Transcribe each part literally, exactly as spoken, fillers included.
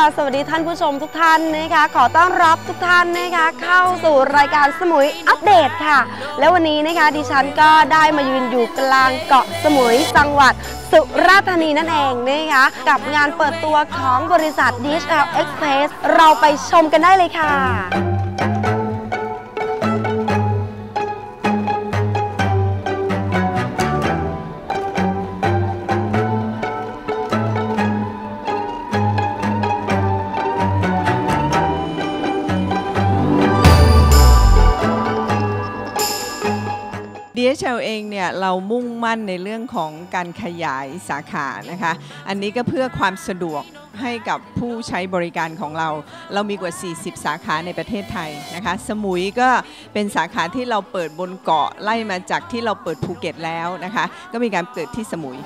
สวัสดีท่านผู้ชมทุกท่านนะคะขอต้อนรับทุกท่านนะคะเข้าสู่รายการสมุยอัปเดตค่ะและวันนี้นะคะดิฉันก็ได้มายืนอยู่กลางเกาะสมุยจังหวัดสุราษฎร์ธานีนั่นเองนะคะกับงานเปิดตัวของบริษัท ดี เอช แอล Express เราไปชมกันได้เลยค่ะดี เอช แอล เองเนี่ยเรามุ่งมั่นในเรื่องของการขยายสาขานะคะอันนี้ก็เพื่อความสะดวกให้กับผู้ใช้บริการของเราเรามีกว่าสี่สิบสาขาในประเทศไทยนะคะสมุยก็เป็นสาขาที่เราเปิดบนเกาะไล่มาจากที่เราเปิดภูเก็ตแล้วนะคะก็มีการเปิดที่สมุย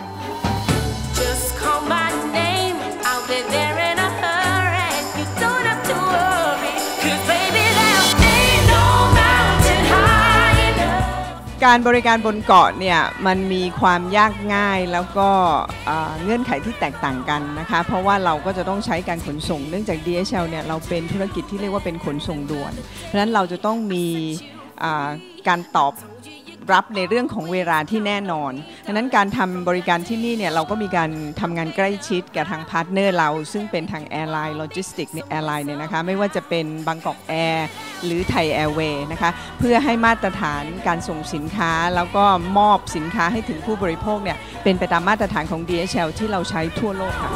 การบริการบนเกาะเนี่ยมันมีความยากง่ายแล้วก็เงื่อนไขที่แตกต่างกันนะคะเพราะว่าเราก็จะต้องใช้การขนส่งเนื่องจาก ดี เอช แอล เนี่ยเราเป็นธุรกิจที่เรียกว่าเป็นขนส่งด่วนเพราะฉะนั้นเราจะต้องมีการตอบรับในเรื่องของเวลาที่แน่นอนดังนั้นการทำบริการที่นี่เนี่ยเราก็มีการทำงานใกล้ชิดกับทางพาร์ทเนอร์เราซึ่งเป็นทางแอร์ไลน์โลจิสติกแอร์ไลน์เนี่ยนะคะไม่ว่าจะเป็นบางกอกแอร์หรือไทยแอร์เวย์นะคะเพื่อให้มาตรฐานการส่งสินค้าแล้วก็มอบสินค้าให้ถึงผู้บริโภคเนี่ยเป็นไปตามมาตรฐานของ ดี เอช แอล ที่เราใช้ทั่วโลกค่ะ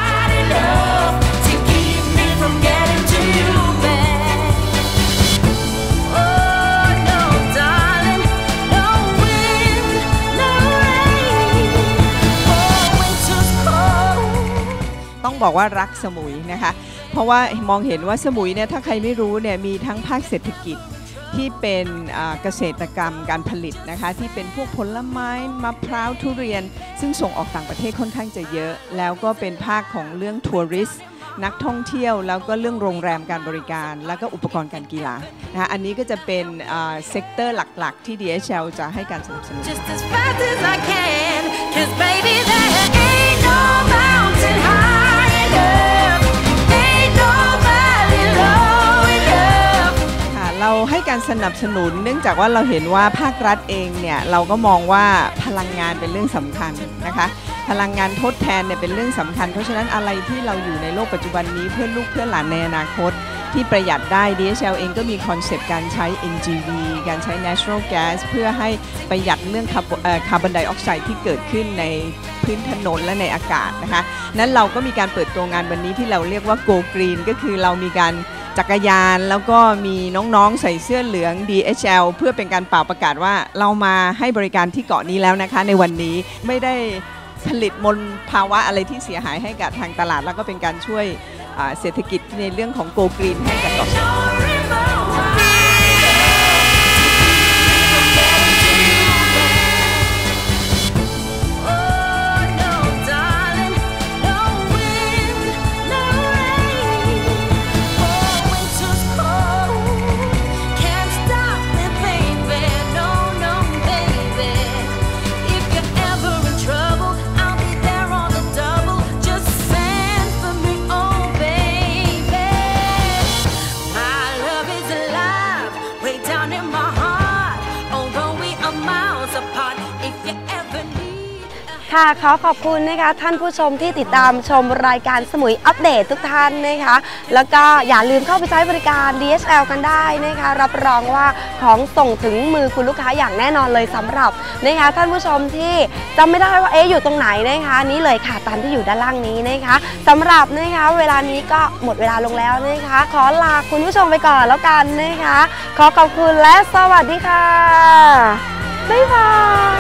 ต้องบอกว่ารักสมุยนะคะเพราะว่ามองเห็นว่าสมุยเนี่ยถ้าใครไม่รู้เนี่ยมีทั้งภาคเศรษฐกิจที่เป็นเกษตรกรรมการผลิตนะคะที่เป็นพวกผลไม้มะพร้าวทุเรียนซึ่งส่งออกต่างประเทศค่อนข้างจะเยอะแล้วก็เป็นภาคของเรื่องทัวริสต์นักท่องเที่ยวแล้วก็เรื่องโรงแรมการบริการแล้วก็อุปกรณ์การกีฬานะคะอันนี้ก็จะเป็นเซกเตอร์หลักๆที่ ดี เอช แอล จะให้การสนับสนุนเราให้การสนับสนุนเนื่องจากว่าเราเห็นว่าภาครัฐเองเนี่ยเราก็มองว่าพลังงานเป็นเรื่องสำคัญนะคะพลังงานทดแทนเนี่ยเป็นเรื่องสำคัญเพราะฉะนั้นอะไรที่เราอยู่ในโลกปัจจุบันนี้เพื่อลูกเพื่อหลานในอนาคตที่ประหยัดได้ ดี เอช แอล เองก็มีคอนเซปต์การใช้ เอ็น จี วี การใช้ Natural Gas เพื่อให้ประหยัดเรื่องคาร์บอนไดออกไซด์ที่เกิดขึ้นในพื้นถนนและในอากาศนะคะนั้นเราก็มีการเปิดตัวงานวันนี้ที่เราเรียกว่า Go Green ก็คือเรามีการจักรยานแล้วก็มีน้องๆใส่เสื้อเหลือง ดี เอช แอล เพื่อเป็นการเป่าประกาศว่าเรามาให้บริการที่เกาะนี้แล้วนะคะในวันนี้ไม่ได้ผลิตมลภาวะอะไรที่เสียหายให้กับทางตลาดแล้วก็เป็นการช่วยเศรษฐกิจในเรื่องของ Go Green ให้กับเกาะค่ะขอขอบคุณนะคะท่านผู้ชมที่ติดตามชมรายการสมุยอัปเดตทุกท่านนะคะแล้วก็อย่าลืมเข้าไปใช้บริการ ดี เอช แอล กันได้นะคะรับรองว่าของส่งถึงมือคุณลูกค้าอย่างแน่นอนเลยสำหรับนะคะท่านผู้ชมที่จำไม่ได้ว่าเอ๊ะอยู่ตรงไหนนะคะนี้เลยค่ะตามที่อยู่ด้านล่างนี้นะคะสำหรับนะคะเวลานี้ก็หมดเวลาลงแล้วนะคะขอลาคุณผู้ชมไปก่อนแล้วกันนะคะขอขอบคุณและสวัสดีค่ะบ๊ายบาย